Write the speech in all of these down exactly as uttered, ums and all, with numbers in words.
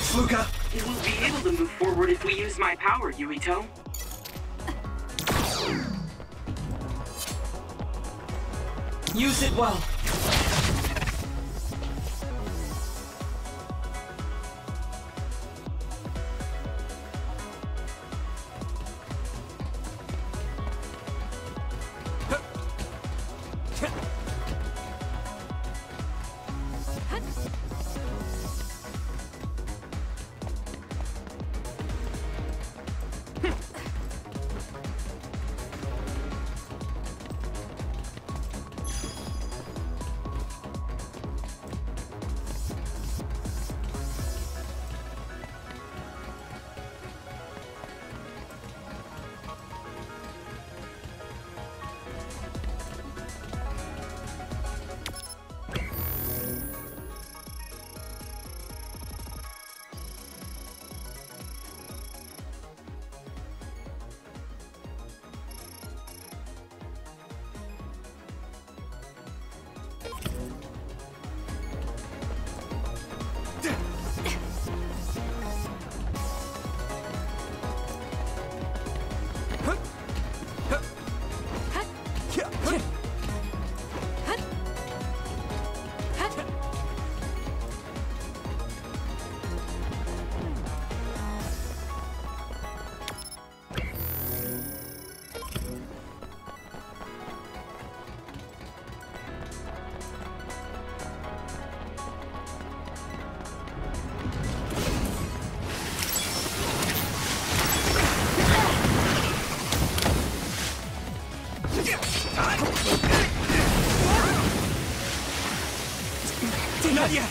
Thanks, Luca. It will be able to move forward if we use my power, Yuito. Use it well. Not yet!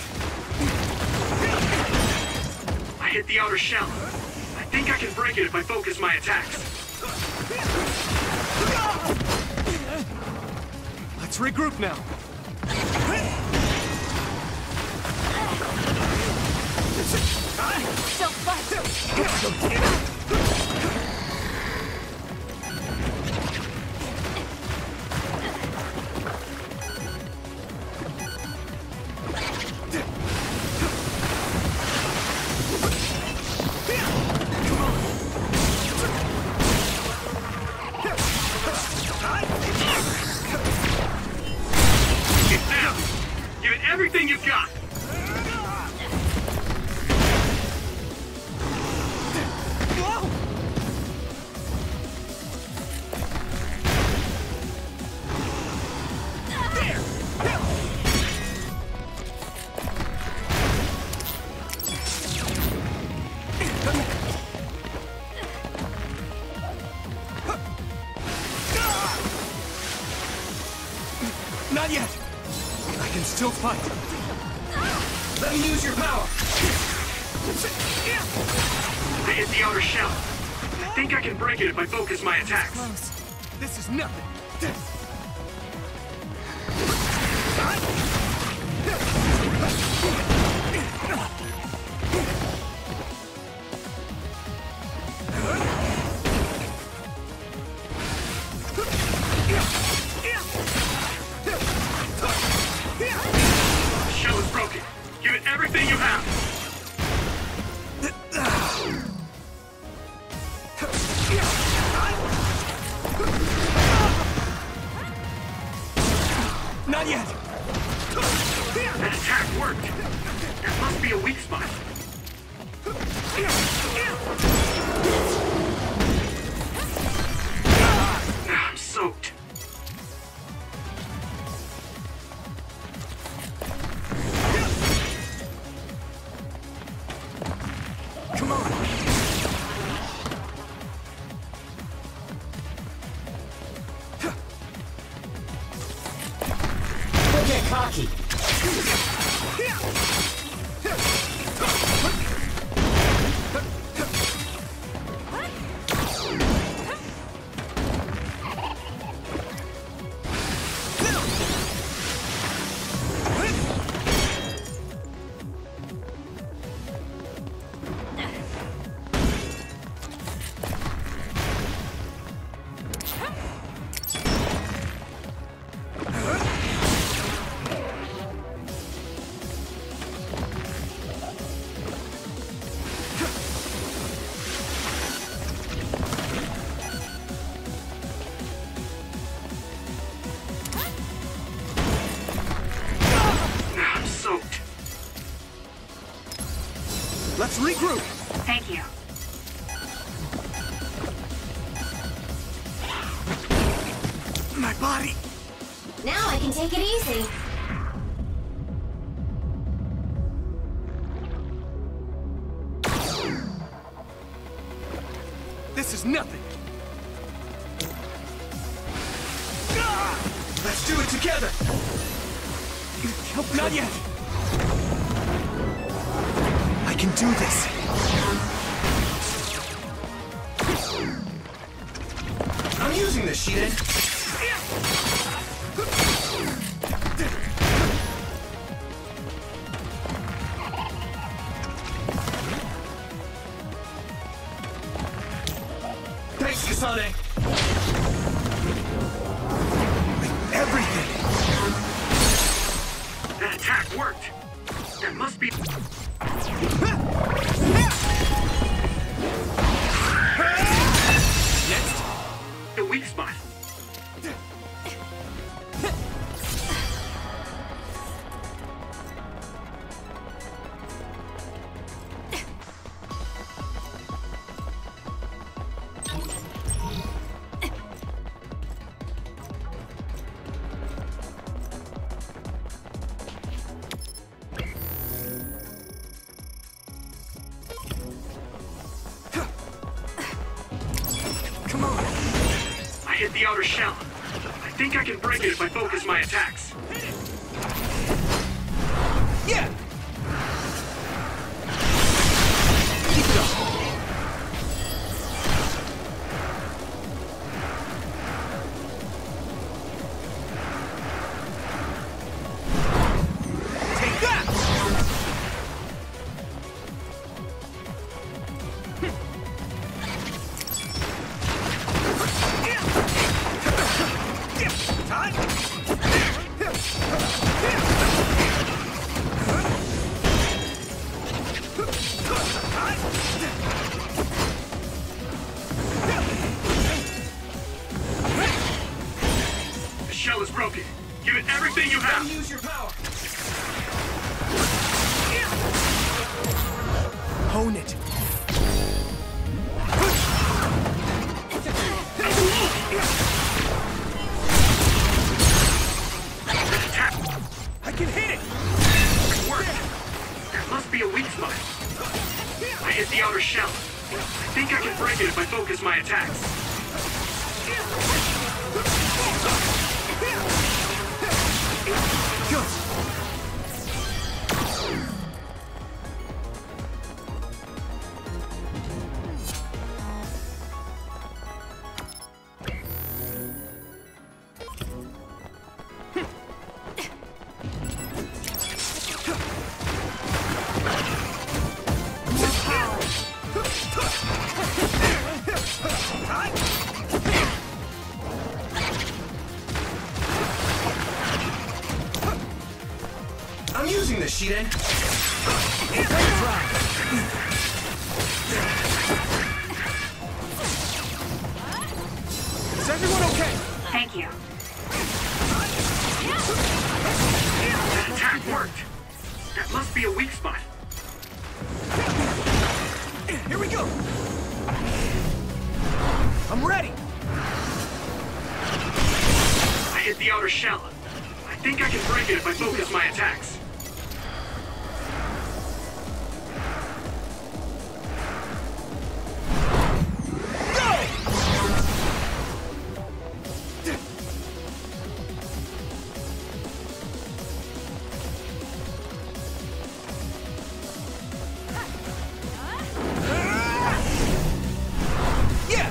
I hit the outer shell. I think I can break it if I focus my attacks. Let's regroup now. So fun! Everything you've got! Not yet! I can still fight. Let me use your power. I hit the outer shell. I think I can break it if I focus my attacks. Close. This is nothing. The shell is broken. Give it everything you have. Not yet! That attack worked. That must be a weak spot. I'm soaked. Come on! Don't get cocky. Let's regroup. Thank you. My body. Now I can take it easy. This is nothing. Let's do it together! Not yet. I can do this. I'm using this, Shiden. Thanks, Kasane. Everything. That attack worked. There must be... Next. the weak spot. Come on. I hit the outer shell. I think I can break it if I focus my attacks. Yeah. Keep it up. Take that. The shell is broken. Give it everything you Let me have. use your power! Hone it. Attack I can hit it. worked. There must be a weak spot. I hit the outer shell. I think I can break it if I focus my attacks. Go. I'm using this, Shiden. Is everyone okay? Thank you. That attack worked. That must be a weak spot. Here we go. I'm ready. I hit the outer shell. I think I can break it if I focus my attacks. Yeah.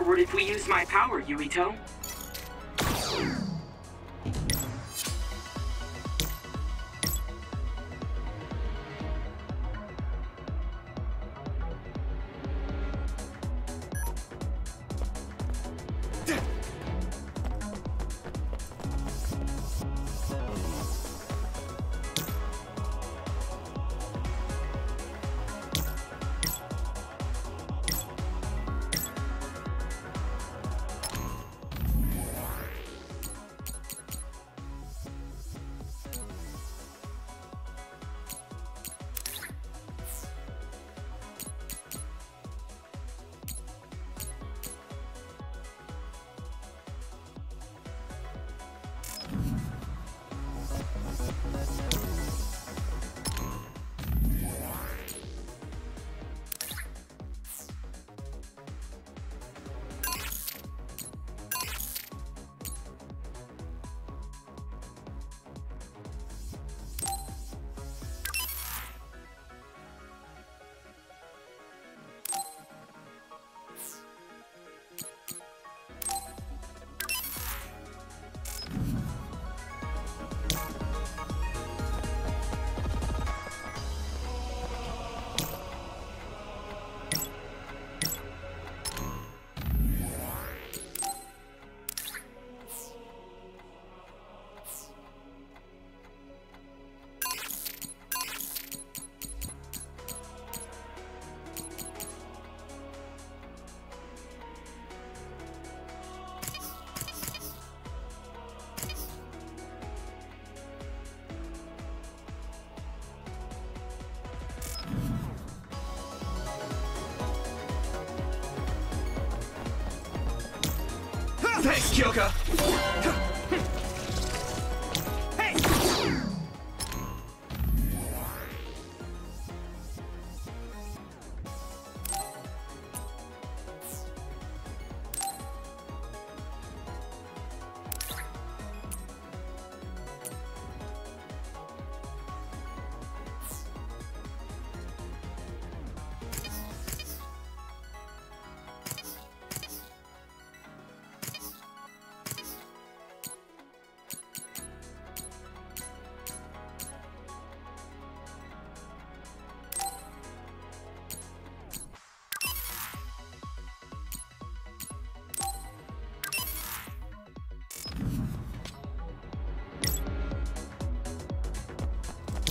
forward if we use my power, Yuito. Thanks, Kyoka! Hey!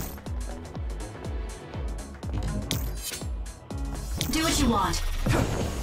Do what you want.